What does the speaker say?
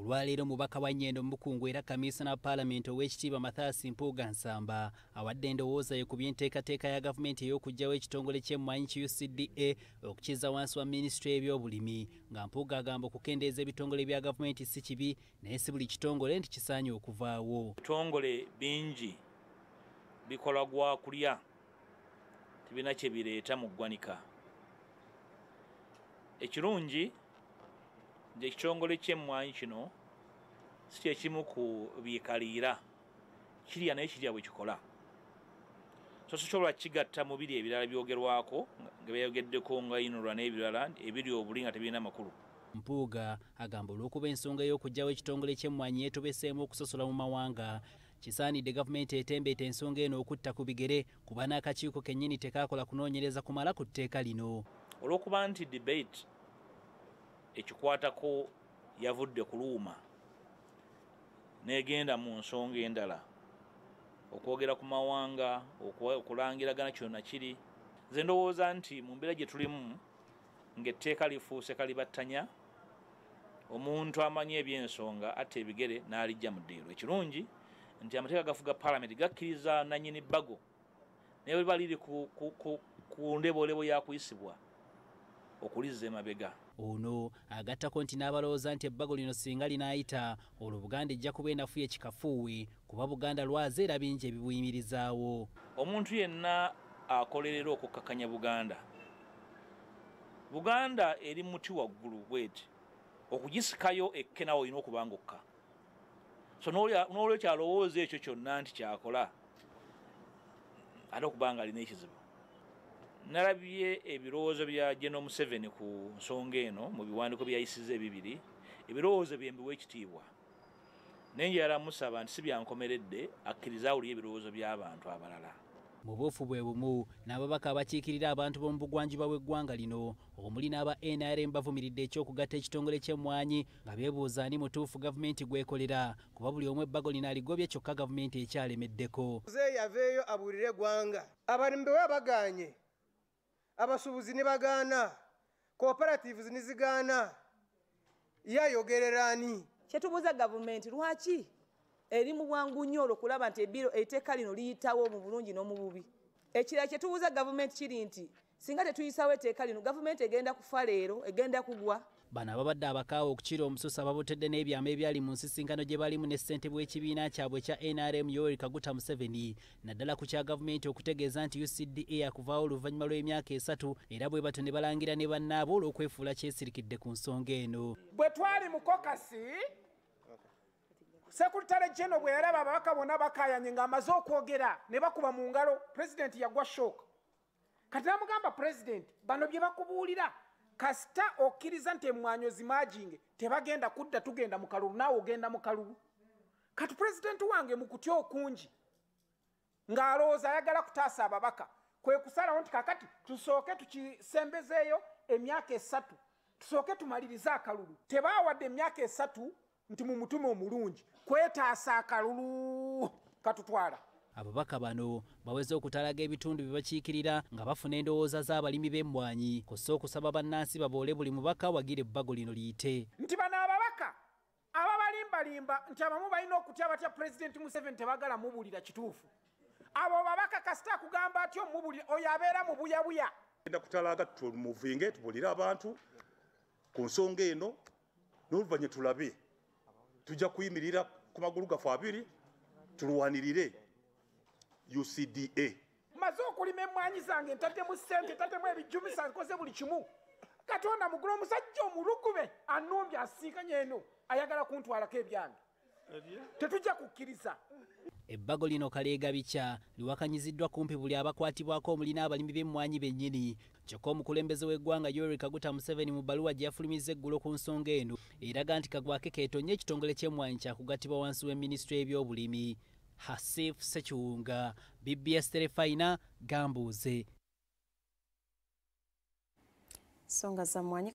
olwaleero mubaka wa Nnyendo Mukungu era kamiisona wa Paalamenti ow'ekitiibwa Mathias Mpuuga Nsamba awadde endowooza ye ku by'enteekateeka ya gavumenti ey'okuggyawo ekitongole ky'Emmwanyi ki UCDA okukiza wansi wa minisitule y'ebyobulimi nga Mpuuga agamba okukendeeza ebitongole bya gavumenti si kibi naye si buli kitongole nti kisaanye okuvaawo. Ebitongole bingi bikola gwa kulya tibina kye bireeta mu ggwanika. Ekirungi nti ekitongole ky'Emmwanyi kino si kyekimu ku biikaliira kirya naye kirya bwe kikola. So sisobola kigatta mu biri ebirala byogerwako nga byogeddeko nga yinulwa n'ebirala ebiri obuli nga tebirina makulu. Mpuuga agamba olw'okuba ensonga y'okuggyawo ekitongole ky'Emmwanyi yeetobeseemu okusosola mu mawanga kisaanidde gavumenti etembeeta ensonga eno okutta ku bigere kuba n'akakiiko kennyini tekaakola kunoonyereza kumala ku tteeka lino. Olw'okuba nti debate ekikwatako yavudde ku luuma n'egenda mu nsonga endala okwogera ku mawanga okulangiragana kyonna kiri, nze ndowooza nti mu mbeera gye tulimu ng'etteeka lifuuse kalibattanya, omuntu amanyi eby'ensonga atta ebigere n'alijja mu ddeero. Ekirungi nti amateeka gafuga Paalamenti gakkiriza nannyini Bbago naye bwe liba liri ku ndeboolebo ya kuyisibwa okulizza emabega. Ono agattako nti n'abalowooza nti Bbago lino singa linaayita olwo Buganda ejja kuba enafuya ekikafuuwe kuba Buganda lwaze era bingi ebibuyimirizaawo. Omuntu yenna akolerera okukkakanya Buganda eri muti waggulu bweti okugisikayo ekkenawo olina okuba ng'okka. So n'olwekyo alowooza ekyo kyonna nti kyakola ate okuba nga alina ekizibu. Nalabye ebirowoozo bya General Museveni ku nsonga eno mu biwandiiko byayisiza ebibiri, ebirowoozo bye mbiwa ekitiibwa naye njagala musaba nti si byankomeredde akkiriza awulire ebirowoozo by'abantu abalala. Mu buufu bwe bumu n'ababaka abakiikirira abantu b'omu bugwanjuba bw'eggwanga lino omuli n'aba NRM bavumiridde ekyokugatta ekitongole ky'Emmwanyi nga beebuuza ani mutuufu gavumenti gwekolera kuba buli omu Bbago lino aligobye kyokka gavumenti ekyalemeddeko. Yaveeyo abuulire eggwanga, abalimi bwe bagaanye, abasuubuzi ne bagaana, cooperatives ne zigaana, yayogerera ani? Kyetubuuza gavumenti lwaki eri mu bwangu nnyo olwokulaba nti etteeka lino liyitawo mu bulungi n'omu bubi. Ekirala kyetubuuza gavumenti kiri nti singa tetuyisawo etteeka lino gavumenti egenda kufa leero, egenda kugwa. Bano ababadde abakaawa okukira omususa Babotodde n'ebyama ebyali mu nsisinkano gye balimu ne ssentebe w'ekibiina kyabwe ekya NRM Yoweri Kaguta Museveni naddala ku kya gavumenti okutegeeza nti UCDA yakuvaawo oluvannyuma lw'emyaka 3 era bwe bato ne balangira ne bannaabwe olw'okwefuula kyesirikidde ku nsonga eno. Bwe twali mu kokasi Sekretary General bwe yalaba ababaka bonna bakaayanye ng'amaze okwogera ne bakuba mu ngalo, President yagwa shock. Kati namugamba President bano bye bakubuulira kasita okkiriza nti Emmwanyi ozimaaginge tebagenda kudda tugenda mu kalulu naawe ogenda mu kalulu. Kati President wange mu kutya okungi ng'alowooza ayagala kutaasa ababaka kwe kusalawo nti kakati tusooke tukisembezeeyo emyaka 3 tusooke tumalirize akalulu. Tebaawadde emyaka 3 nti mu mutume omulungi kwetaasa akalulu katutwala. Ababaka bano baweze okutalaga ebitundu bye bakiikirira nga bafuna endowooza z'abalimi b'Emmwanyi kosa okusaba bannansi baboole buli mubaka wagire Bbago lino liyite. Nti bano ababaka ababalimbalimba nti abamu balina okutya batya President Museveni tebagala mubuulira kituufu. Abo babaka kasita kugamba atyo mubuulira oyo abeera mu buyabuya. Genda kutalaga tumuvinge tubuulire abantu ku nsonga eno n'oluvannyuma tulabe tujja kuyimirira ku magulu gaffe abiri tulwanirire UCDA. Maze okulima Emmwanyi zange ntaddemu ssente ntaddemu ebijjumisa nkoze buli kimu. Katonda mugula omusajja omulugube annumbye asinkanye eno ayagala kuntwalako ebyange. Tetujja kukkiriza. Ebbago lino kaleega bica liwakanyiziddwa kumpi buli abakwatibwako omuli n'abalimi b'Emmwanyi bennyini. Kyokka omukulembeze w'eggwanga Yoweri Kaguta Museveni mu bbaluwa gye yafulumizza eggulo ku nsonga eno eraga nti kagwake keetonnya ekitongole ky'Emmwanyi kyakugattibwa wansi w'eminisitule y'ebyobulimi. Hasif Sekiwunga, BBS Terefayina, Gambuuze. Songa za Mmwanyi